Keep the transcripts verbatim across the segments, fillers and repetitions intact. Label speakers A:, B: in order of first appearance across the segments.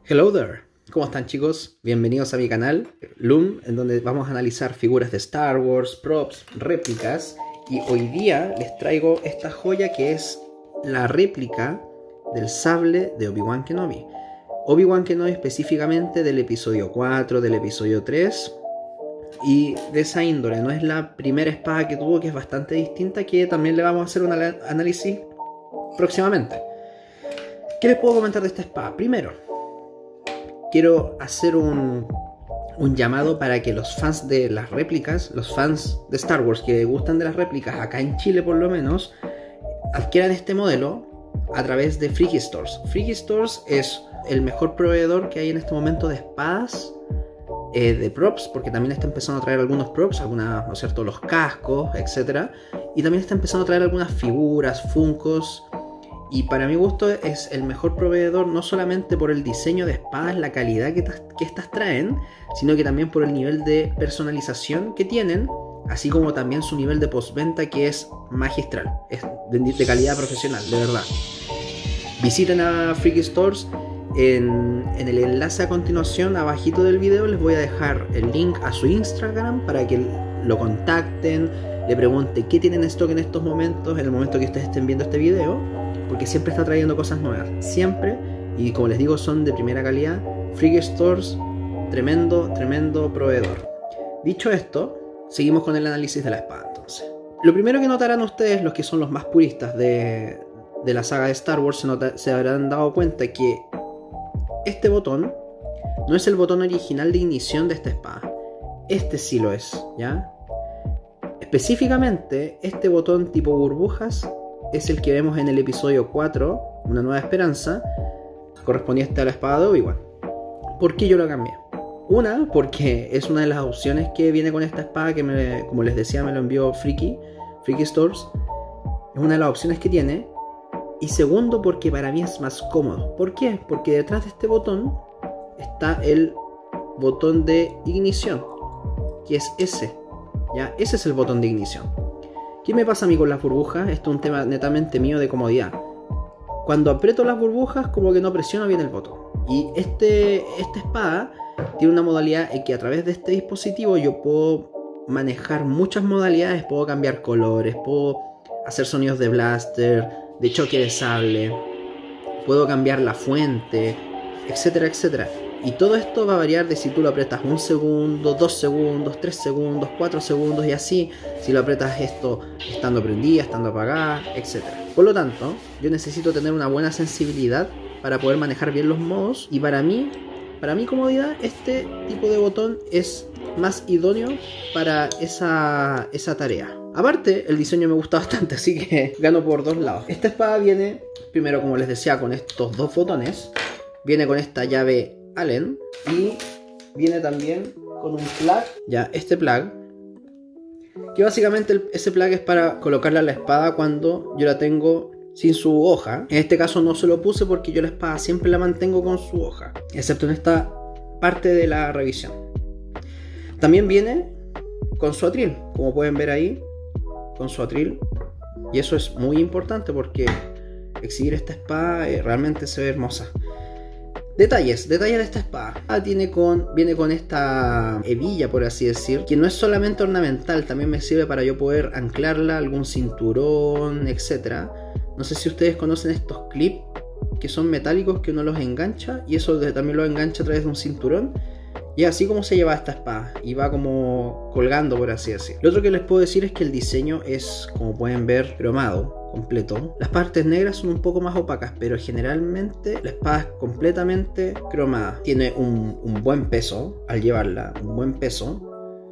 A: Hello there, ¿cómo están chicos? Bienvenidos a mi canal Loom, en donde vamos a analizar figuras de Star Wars, props, réplicas. Y hoy día les traigo esta joya que es la réplica del sable de Obi-Wan Kenobi. Obi-Wan Kenobi específicamente del episodio cuatro, del episodio tres. Y de esa índole, no es la primera espada que tuvo, que es bastante distinta, que también le vamos a hacer un análisis próximamente. ¿Qué les puedo comentar de esta espada? Primero, quiero hacer un, un llamado para que los fans de las réplicas, los fans de Star Wars que gustan de las réplicas, acá en Chile por lo menos, adquieran este modelo a través de Freaky Stores. Freaky Stores es el mejor proveedor que hay en este momento de espadas, eh, de props, porque también está empezando a traer algunos props, algunas, ¿no es cierto?, los cascos, etcétera. Y también está empezando a traer algunas figuras, funcos. Y para mi gusto es el mejor proveedor, no solamente por el diseño de espadas, la calidad que, que estas traen, sino que también por el nivel de personalización que tienen, así como también su nivel de postventa, que es magistral, es de, de calidad profesional, de verdad. Visiten a Freaky Stores, en, en el enlace a continuación, abajito del video, les voy a dejar el link a su Instagram para que lo contacten, le pregunten qué tienen en stock en estos momentos, en el momento que ustedes estén viendo este video, porque siempre está trayendo cosas nuevas, siempre, y como les digo, son de primera calidad. Freaky Stores, tremendo, tremendo proveedor. Dicho esto, seguimos con el análisis de la espada entonces. Lo primero que notarán ustedes, los que son los más puristas de, de la saga de Star Wars, se, nota, se habrán dado cuenta que este botón no es el botón original de ignición de esta espada. Este sí lo es, ¿ya? Específicamente, este botón tipo burbujas es el que vemos en el episodio cuatro, Una Nueva Esperanza, correspondiente a la espada de Obi-Wan. ¿Por qué yo lo cambié? Una, porque es una de las opciones que viene con esta espada, que me, como les decía, me lo envió Freaky, Freaky Stores. Es una de las opciones que tiene. Y segundo, porque para mí es más cómodo. ¿Por qué? Porque detrás de este botón está el botón de ignición, que es ese. ¿Ya? Ese es el botón de ignición. ¿Qué me pasa a mí con las burbujas? Esto es un tema netamente mío de comodidad. Cuando aprieto las burbujas, como que no presiono bien el botón. Y este, esta espada tiene una modalidad en que a través de este dispositivo yo puedo manejar muchas modalidades. Puedo cambiar colores, puedo hacer sonidos de blaster, de choque de sable, puedo cambiar la fuente, etcétera, etcétera. Y todo esto va a variar de si tú lo apretas un segundo, dos segundos, tres segundos, cuatro segundos y así. Si lo apretas esto estando prendida, estando apagada, etcétera. Por lo tanto, yo necesito tener una buena sensibilidad para poder manejar bien los modos. Y para mí, para mi comodidad, este tipo de botón es más idóneo para esa, esa tarea. Aparte, el diseño me gusta bastante, así que gano por dos lados. Esta espada viene, primero como les decía, con estos dos botones. Viene con esta llave Allen y viene también con un plug, ya este plug, que básicamente el, ese plug es para colocarle a la espada cuando yo la tengo sin su hoja. En este caso no se lo puse porque yo la espada siempre la mantengo con su hoja, excepto en esta parte de la revisión. También viene con su atril, como pueden ver ahí, con su atril, y eso es muy importante porque exhibir esta espada eh, realmente se ve hermosa. Detalles, detalles de esta espada. Ah, tiene con, viene con esta hebilla, por así decir, que no es solamente ornamental, también me sirve para yo poder anclarla a algún cinturón, etcétera. No sé si ustedes conocen estos clips que son metálicos, que uno los engancha y eso también lo engancha a través de un cinturón. Y así como se lleva esta espada y va como colgando, por así decir. Lo otro que les puedo decir es que el diseño es, como pueden ver, cromado completo. Las partes negras son un poco más opacas, pero generalmente la espada es completamente cromada. Tiene un, un buen peso al llevarla, un buen peso.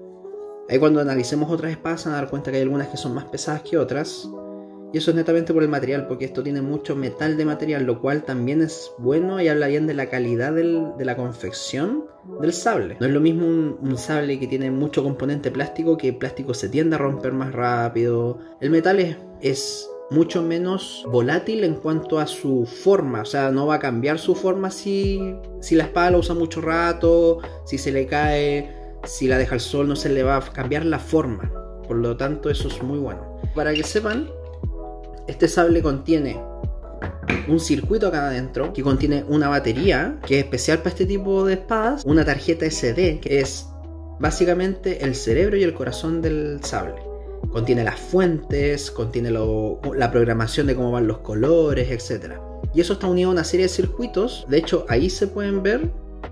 A: Ahí cuando analicemos otras espadas se van a dar cuenta que hay algunas que son más pesadas que otras. Y eso es netamente por el material, porque esto tiene mucho metal de material, lo cual también es bueno y habla bien de la calidad del, de la confección del sable. No es lo mismo un, un sable que tiene mucho componente plástico, que el plástico se tiende a romper más rápido. El metal es, es mucho menos volátil en cuanto a su forma, o sea, no va a cambiar su forma si, si la espada la usa mucho rato, si se le cae, si la deja al sol, no se le va a cambiar la forma. Por lo tanto, eso es muy bueno. Para que sepan, este sable contiene un circuito acá adentro que contiene una batería que es especial para este tipo de espadas, una tarjeta ese de que es básicamente el cerebro y el corazón del sable. Contiene las fuentes, contiene lo, la programación de cómo van los colores, etcétera. Y eso está unido a una serie de circuitos. De hecho, ahí se pueden ver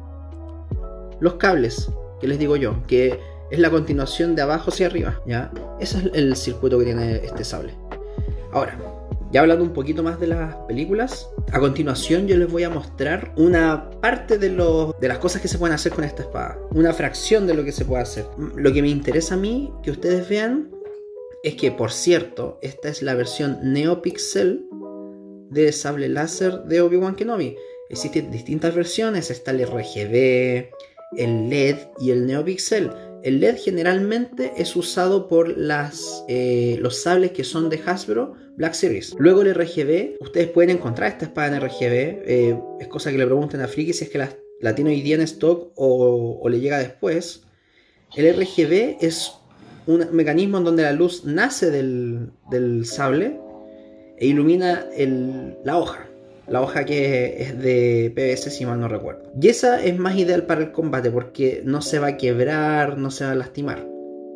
A: los cables que les digo yo, que es la continuación de abajo hacia arriba, ¿ya? Ese es el circuito que tiene este sable. Ahora, ya hablando un poquito más de las películas, a continuación yo les voy a mostrar una parte de, lo, de las cosas que se pueden hacer con esta espada. Una fracción de lo que se puede hacer. Lo que me interesa a mí que ustedes vean es que, por cierto, esta es la versión NeoPixel de sable láser de Obi-Wan Kenobi. Existen distintas versiones, está el R G B, el L E D y el NeoPixel. El L E D generalmente es usado por las, eh, los sables que son de Hasbro Black Series. Luego el R G B, ustedes pueden encontrar esta espada en R G B. Eh, es cosa que le pregunten a Friki si es que la, la tiene hoy día en stock o, o le llega después. El R G B es un mecanismo en donde la luz nace del, del sable e ilumina el, la hoja. La hoja que es de P V C, si mal no recuerdo. Y esa es más ideal para el combate porque no se va a quebrar, no se va a lastimar.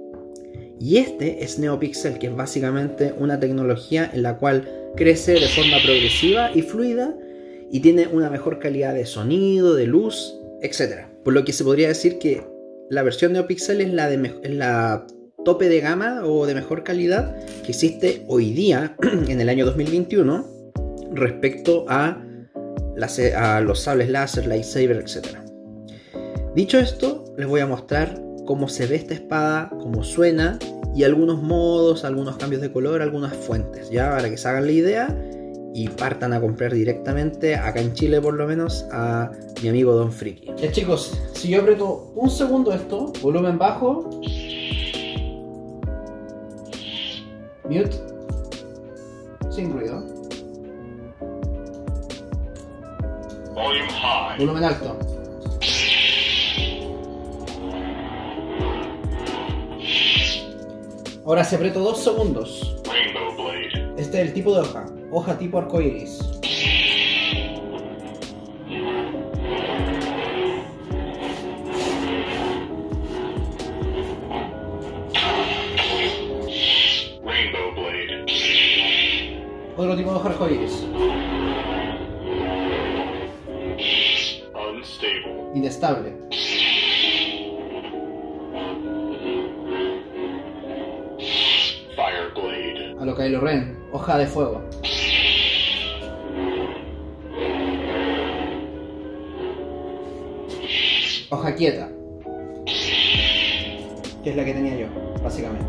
A: Y este es NeoPixel, que es básicamente una tecnología en la cual crece de forma progresiva y fluida y tiene una mejor calidad de sonido, de luz, etcétera. Por lo que se podría decir que la versión NeoPixel es la, de es la tope de gama o de mejor calidad que existe hoy día, en el año dos mil veintiuno, respecto a, las, a los sables láser, lightsaber, etcétera. Dicho esto, les voy a mostrar cómo se ve esta espada, cómo suena y algunos modos, algunos cambios de color, algunas fuentes, ya para que se hagan la idea y partan a comprar directamente, acá en Chile por lo menos, a mi amigo Don Friki. Ya chicos, si yo aprieto un segundo esto, volumen bajo, mute, sin ruido, volumen alto, ahora si aprieto dos segundos, este es el tipo de hoja, hoja tipo arcoiris. Otro tipo de hoja arcoiris. Inestable. A lo Kylo Ren, hoja de fuego. Hoja quieta, que es la que tenía yo, básicamente.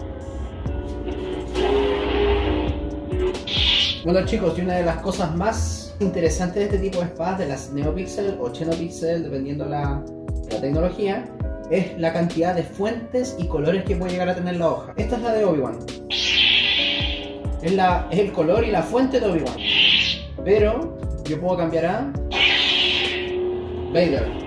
A: Bueno chicos, y una de las cosas más interesantes de este tipo de espadas, de las NeoPixel o XenoPixel, dependiendo la, la tecnología, es la cantidad de fuentes y colores que puede llegar a tener la hoja. Esta es la de Obi-Wan. Es, la, es el color y la fuente de Obi-Wan. Pero yo puedo cambiar a Vader.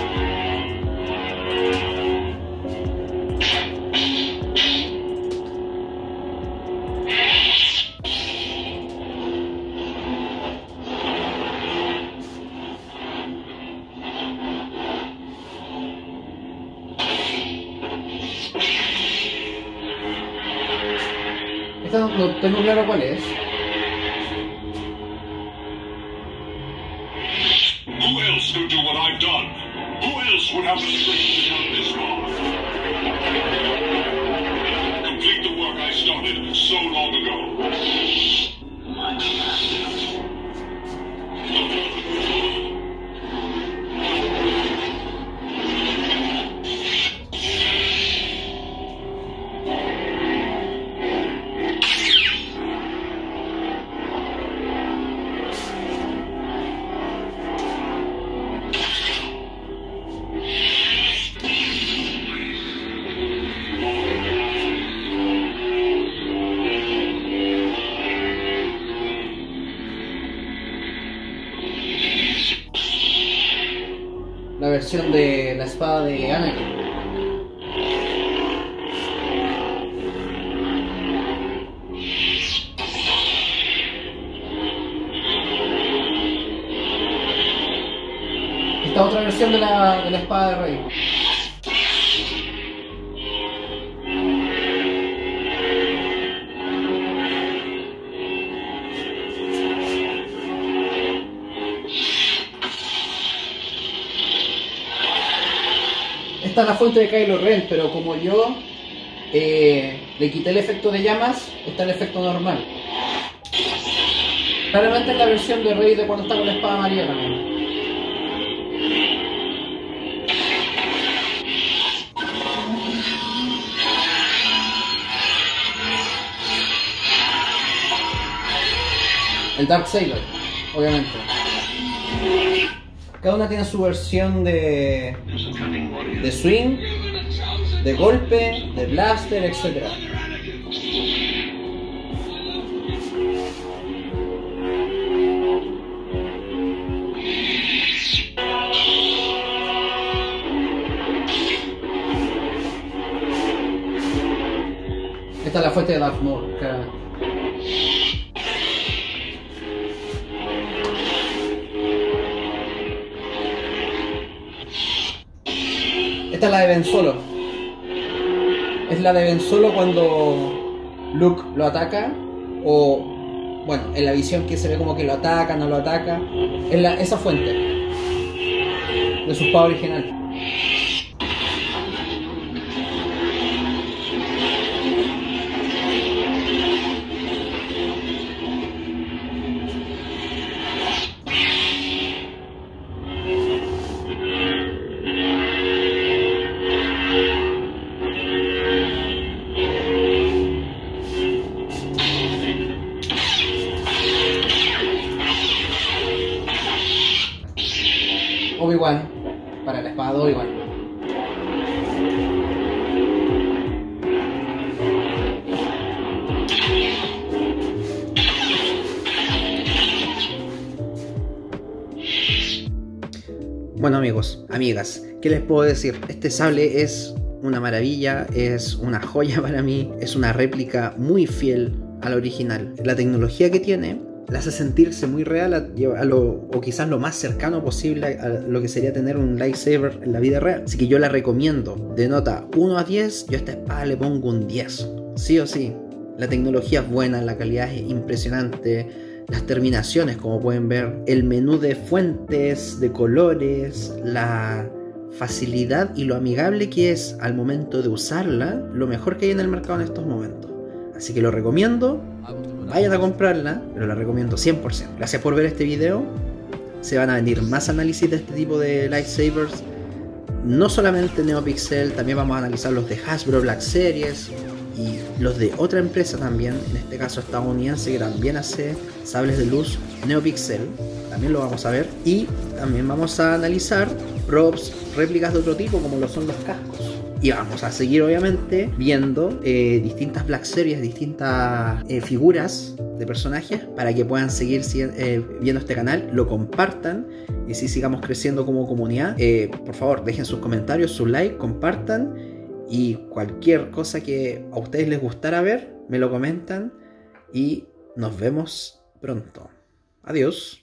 A: Esta no tengo claro cuál es.
B: Who else could do what I've done? Who else would have the strength to come this far? Complete the work I started so long ago. My command.
A: La versión de la espada de Anakin. Esta otra versión de la, de la espada de rey. Esta es la fuente de Kylo Ren, pero como yo eh, le quité el efecto de llamas, está el efecto normal. Claramente es la versión de Rey de cuando está con la espada María también. El Darksaber, obviamente. Cada una tiene su versión de, de swing, de golpe, de blaster, etcétera. Esta es la fuente de Darth Maul. Que... Esta es la de Ben Solo. Es la de Ben Solo cuando Luke lo ataca. O, bueno, en la visión que se ve como que lo ataca, no lo ataca. Es la, esa fuente de su espada original. Obi-Wan, para la espada de Obi-Wan. Bueno amigos, amigas, ¿qué les puedo decir? Este sable es una maravilla, es una joya para mí, es una réplica muy fiel al original. La tecnología que tiene la hace sentirse muy real a, a lo, o quizás lo más cercano posible a, a lo que sería tener un lightsaber en la vida real. Así que yo la recomiendo. De nota uno a diez, yo a esta espada le pongo un diez. Sí o sí. La tecnología es buena, la calidad es impresionante. Las terminaciones, como pueden ver. El menú de fuentes, de colores. La facilidad y lo amigable que es al momento de usarla. Lo mejor que hay en el mercado en estos momentos. Así que lo recomiendo. Vayan a comprarla, pero la recomiendo cien por ciento. Gracias por ver este video. Se van a venir más análisis de este tipo de lightsabers. No solamente NeoPixel, también vamos a analizar los de Hasbro Black Series y los de otra empresa también, en este caso estadounidense, que también hace sables de luz, NeoPixel. También lo vamos a ver. Y también vamos a analizar props, réplicas de otro tipo, como lo son los cascos. Y vamos a seguir obviamente viendo eh, distintas Black Series, distintas eh, figuras de personajes para que puedan seguir eh, viendo este canal, lo compartan y así sigamos creciendo como comunidad. Eh, por favor, dejen sus comentarios, su like, compartan y cualquier cosa que a ustedes les gustara ver, me lo comentan y nos vemos pronto. Adiós.